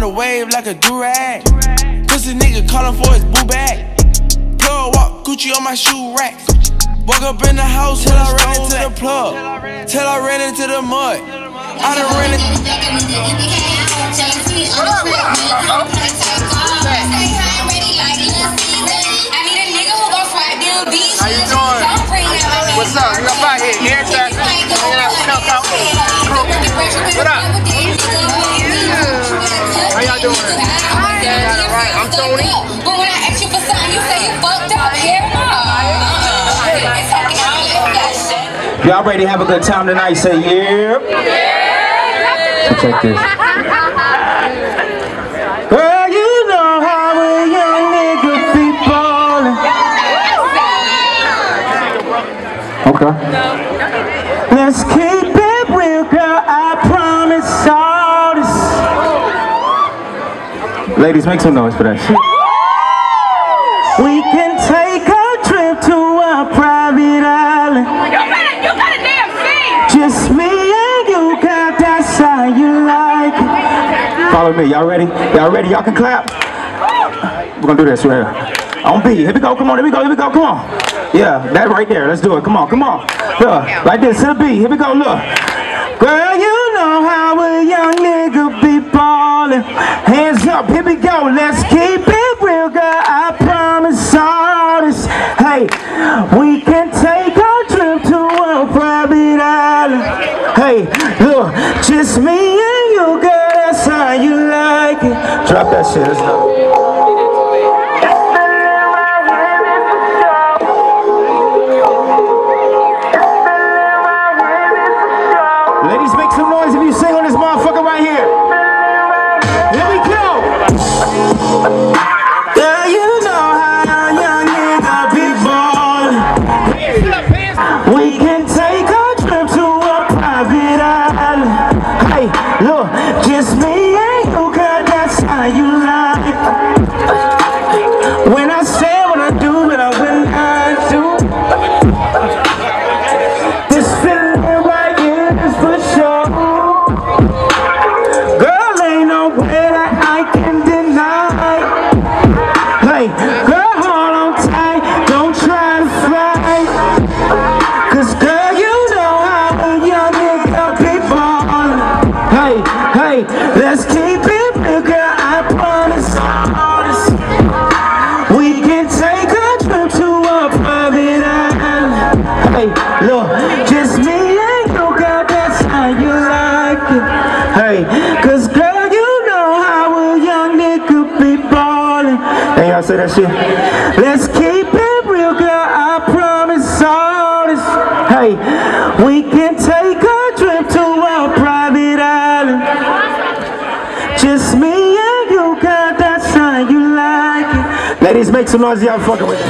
the wave like a do-rag. Pussy nigga calling for his boo bag. Plug walk, Gucci on my shoe rack. Woke up in the house till I ran into the plug. Till I ran into the mud. I done ran into How you doing? What's up? We up out here. Here, sir. What up? How y'all doing? Right. I'm Tony. But when I ask you for something, you say you fucked up. Y'all ready to have a good time tonight? Say yeah. So check this. Girl, you know how a young nigga be ballin'. Okay. Let's keep it real, girl. I promise all this. Ladies, make some noise for that shit. We can take a trip to a private island. You got a damn thing. Just me and you, girl, that's how you like it. Follow me, y'all ready? Y'all ready? Y'all can clap? We're gonna do this right here. On B, here we go, come on, here we go, come on. Yeah, that right there, let's do it, come on. Look, like this, to the B, here we go, look. Girl, you know how a young nigga be ballin'. Hands up, here we go, let's keep it real, girl, I promise all this. Hey, we can take a trip to a private island. Hey, look, just me and you, girl, that's how you like it. Drop that shit, let's go. Ladies, make some noise if you sing on this motherfucker right here. Here we go. Girl, you know how a young nigga be ballin'. We can take a trip to a private island. Hey, look, just me and you, girl, that's how you like it. When I say what I do, but I when I do. This feeling right here is for sure. Girl, ain't no way that I can deny. Hey, girl, hold on tight, don't try to fly. Cause girl, you know how a young nigga be ballin'. Hey, let's keep it real, girl, I promise all this. We can take a trip to a private island. Hey, look, just me and you, girl, that's how you like it. Hey, cause girl, you know how a young nigga be ballin'. Hey, y'all say that shit? Let's keep it real, girl, I promise all this. Hey, we can take a trip to a private island. Just me and you, girl, that's how you like it. Ladies, make some noise, y'all fucking with me.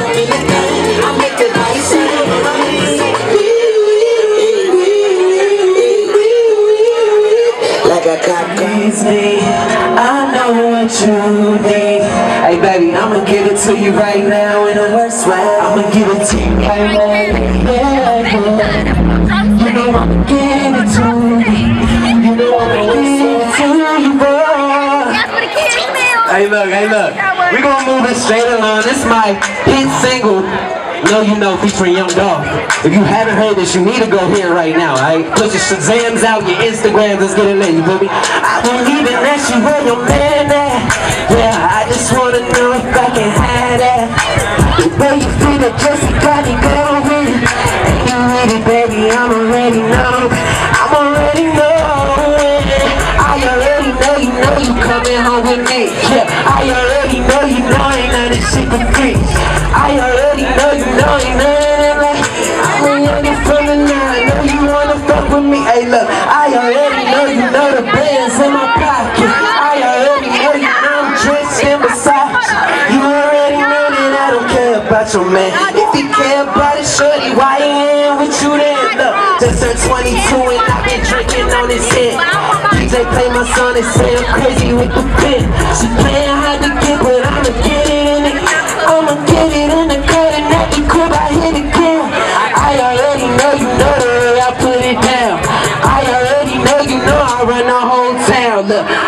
Like a cop needs me, I know what you need. Hey baby, I'ma give it to you right now in a worse way. I'ma give it to you right now, yeah. You know I'ma give it to you. You know I'ma give it to you, boy. Hey look, we gonna move it straight along. This is my hit single. Know you know, featuring Young Dog. If you haven't heard this, you need to go hear it right now, alright? Put your Shazams out, your Instagrams, let's get it lit, you feel me? I believe in that you where your man at. Yeah, I just wanna know if I can have that. The way you feel it, just got me going. And you ready, baby, I'm already know. I'm already knowing. I already know you coming home with me. Yeah, I already know ain't nothing shit for free. I already know ain't nothing like. I'm a youngin' from the line, know you wanna fuck with me. Hey look, I already know the bands in my pocket. I already know I'm dressed in Versace. You already know that I don't care about your man. If you care about it, shorty, why you ain't with you then? Look, just turned 22 and I've been drinking on his head. DJ play my song, they say I'm crazy with the pen. She playing hard to get, but I'ma get it in it. I'ma get it in the cut and at the crib I hit again. I already know you know the way I put it down. I already know you know I run the whole town. Look, I've been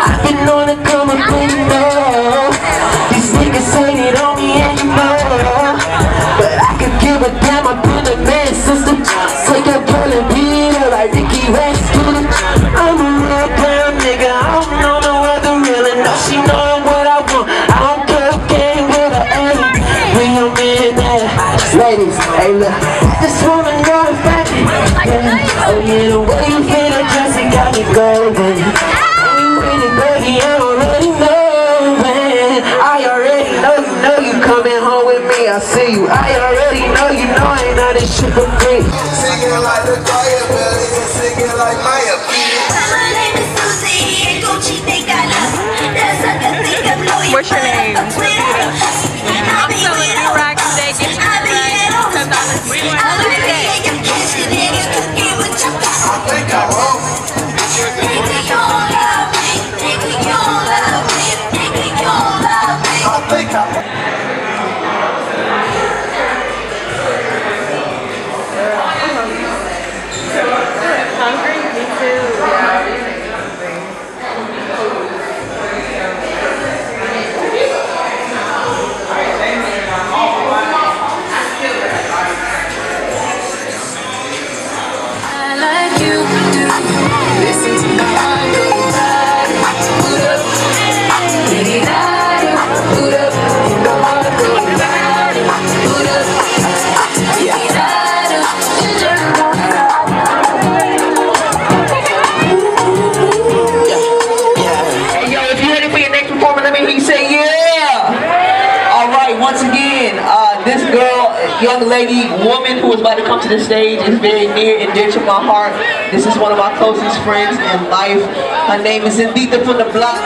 on to come up and know. These niggas hate it on me and you know. But I could give a damn, I've been a man system. Take a girl and beat her like Ricky Raskin. I'm a real damn nigga, I don't know no other real. And no, she knowin' what I want. I don't care if game with her aim. Bring your man there. Ladies, hey look, just wanna know if I can. Yeah. Oh yeah, the way you fit that dress, it got me golden. Oh, you really baby, I already know, man. I already know you coming home with me. I see you. I already know you know I ain't not this shit for free. Singing like the choir belly and singing like Maya. My name is Susie and Gucci think I love. That's a good thing I'm loyal. What's your name? I'm selling new racks today. Get you new racks. I think I'm wrong. I think I'm Hungry? Me too. Yeah. This girl, young lady, woman who is about to come to the stage is very near and dear to my heart. This is one of my closest friends in life. Her name is Indita from the block.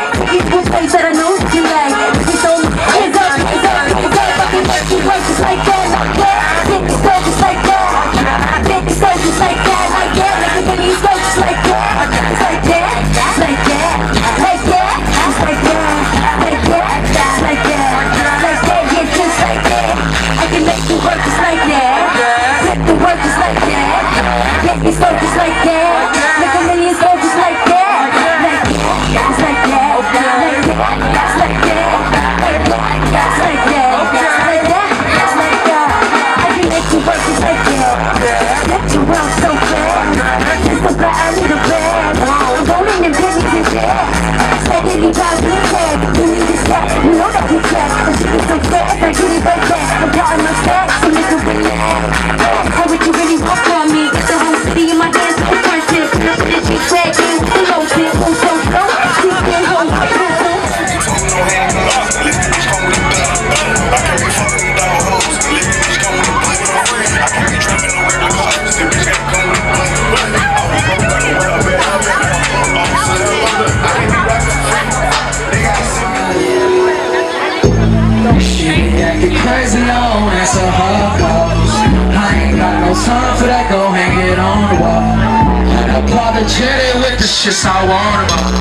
Crazy on, that's a hard cause. I ain't got no time for that, go hang it on the wall. Unapologetic with the shits I want them all.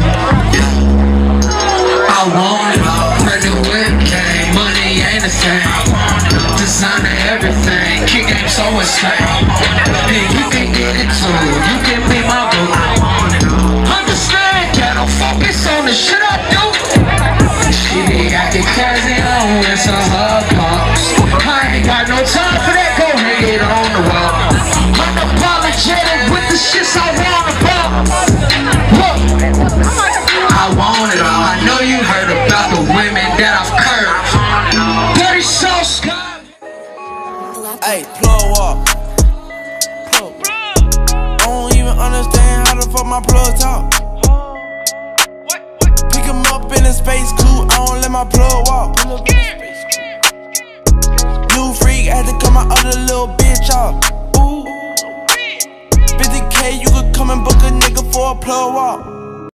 I want it all. Brand new whip game, money ain't a thing. Designer everything, kick game so insane. And you can get it too, you can be my boo. Understand, can't focus on the shit I do. She got the crazy on, it's a hard box. I ain't got no time for that, go hang it on the wall. Unapologetic with the shits I want about. I want it all. I know you heard about the women that I've curved. Dirty South Sky. Hey, plug walk. I don't even understand how the fuck my plug talk. Pick him up in a space coupe, I don't let my plug walk. New freak, had to cut my other little bitch off. Ooh. 50K, you could come and book a nigga for a plug walk.